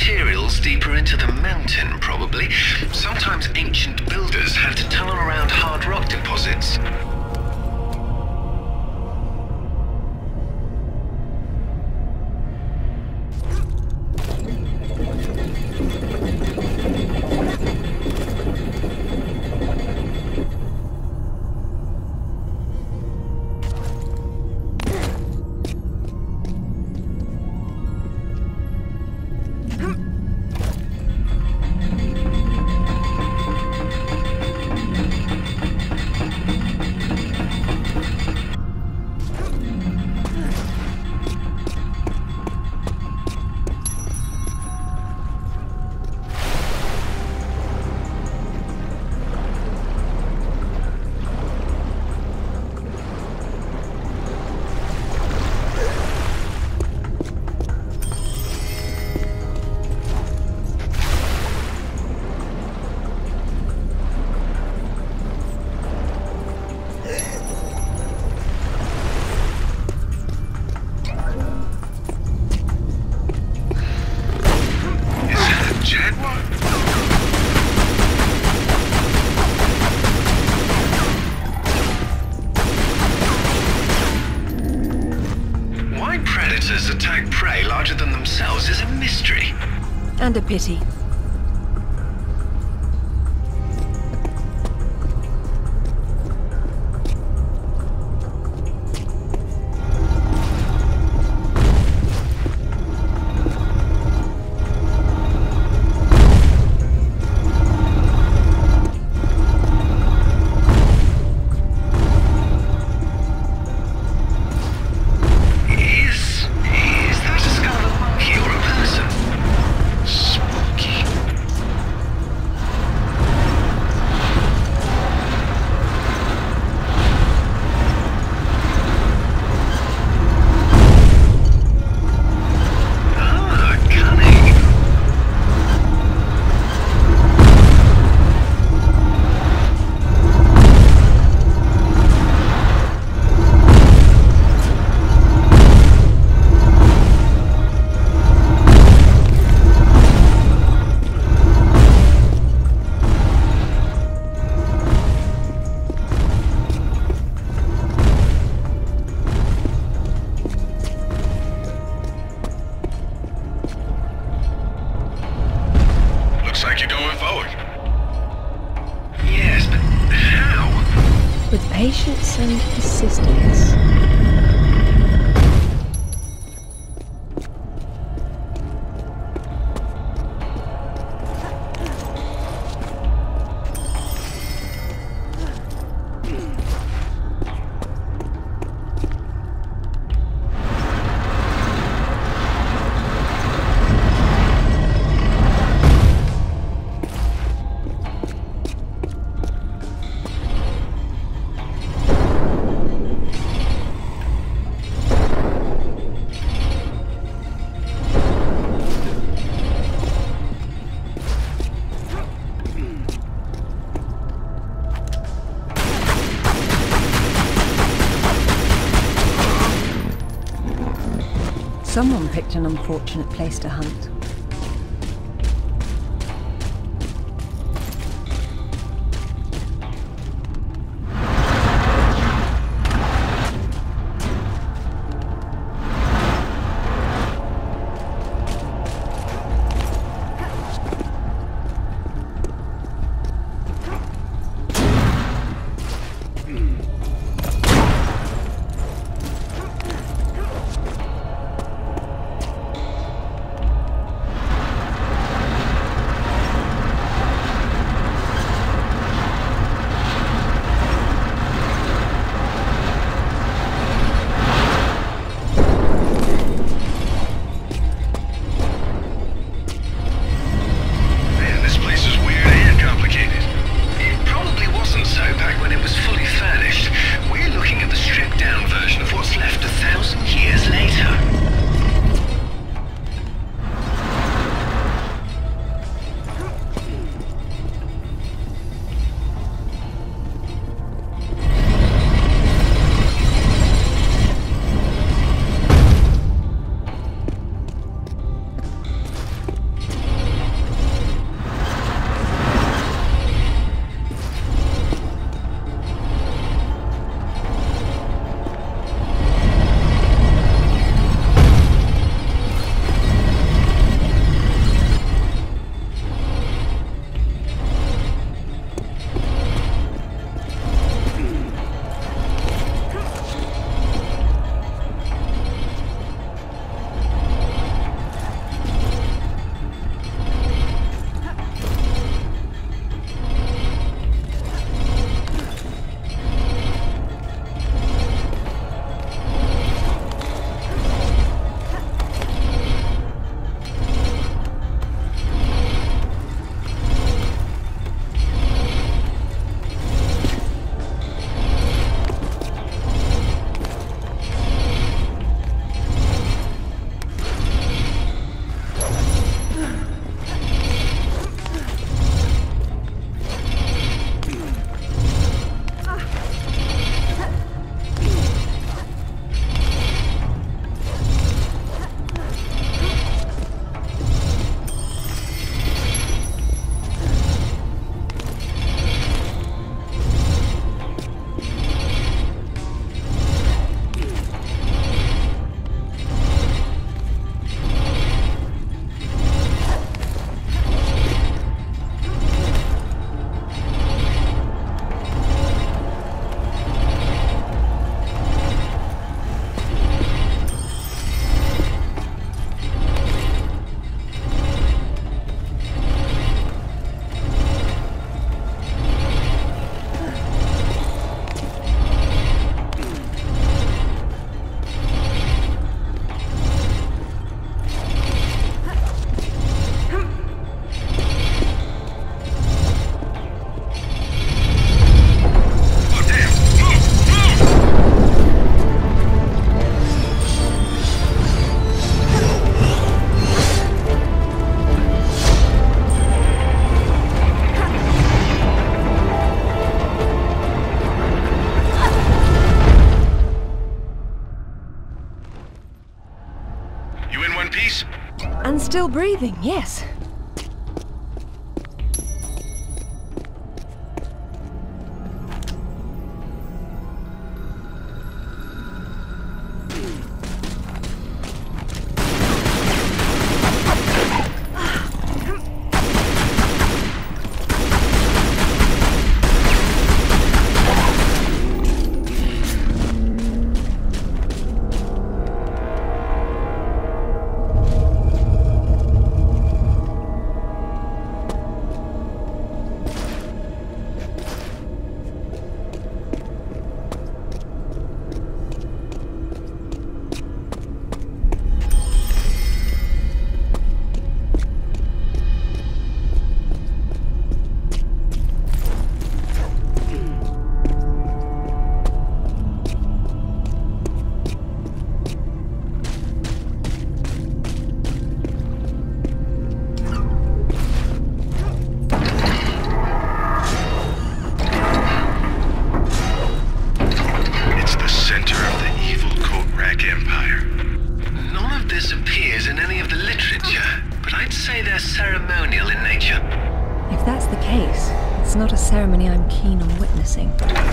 materials deeper into the mountain, probably. Sometimes ancient builders had to tunnel around hard rock deposits. Attack prey larger than themselves is a mystery. And a pity. Patience and persistence. Someone picked an unfortunate place to hunt. Still breathing, yes. Ceremonial in nature. If that's the case, it's not a ceremony I'm keen on witnessing.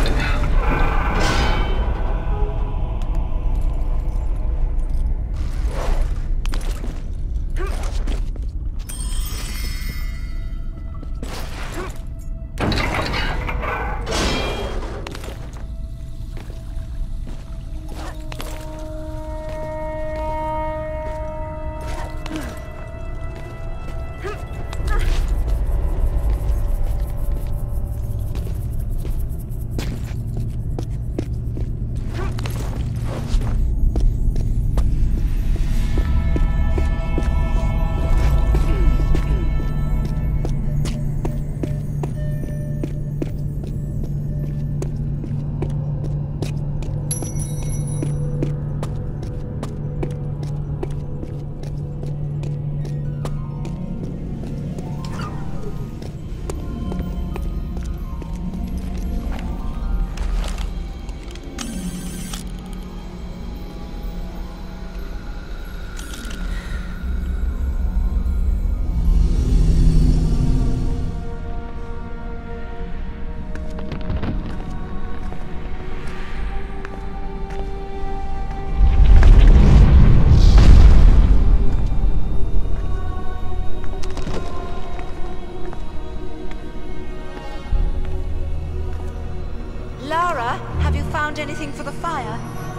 Lara, have you found anything for the fire?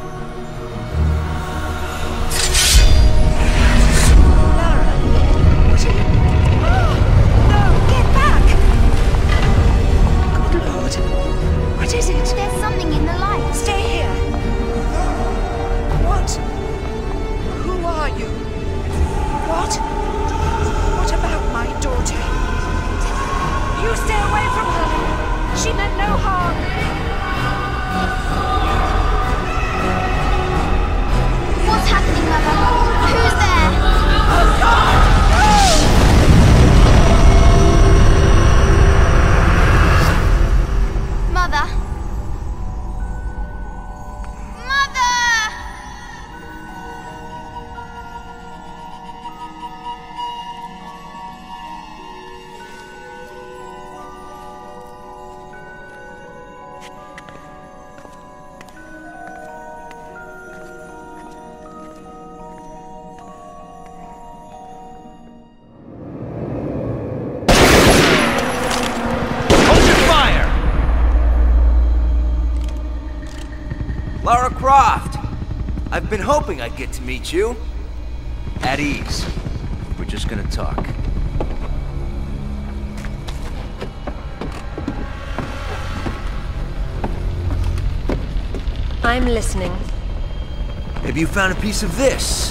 Lara? What are you... Oh, no! Get back! Good Lord. What is it? There's something in the light. Stay here. What? Who are you? What? What about my daughter? You stay away from her! She meant no harm! What's happening, Mother? Who's there? Oh God! No! Mother? Mother! Lara Croft! I've been hoping I'd get to meet you. At ease. We're just gonna talk. I'm listening. Have you found a piece of this?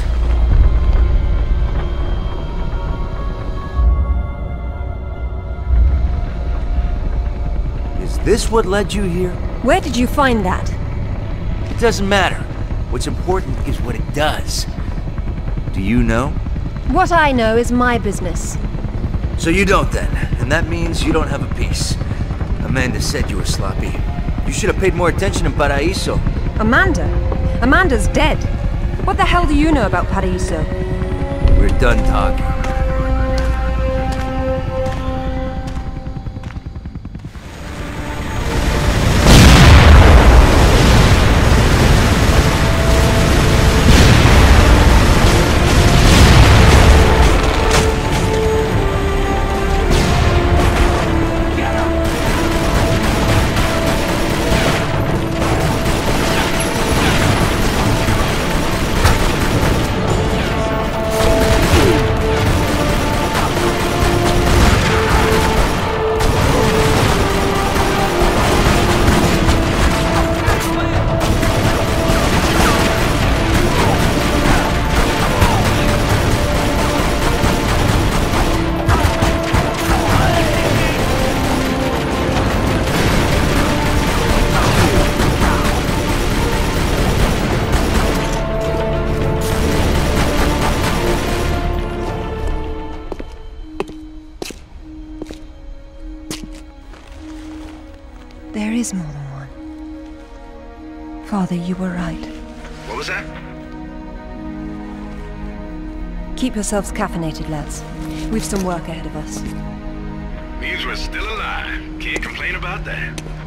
Is this what led you here? Where did you find that? It doesn't matter. What's important is what it does. Do you know? What I know is my business. So you don't then, and that means you don't have a piece. Amanda said you were sloppy. You should have paid more attention in Paraíso. Amanda? Amanda's dead. What the hell do you know about Paraíso? We're done talking. There is more than one. Father, you were right. What was that? Keep yourselves caffeinated, lads. We've some work ahead of us. Means we're still alive. Can't complain about that.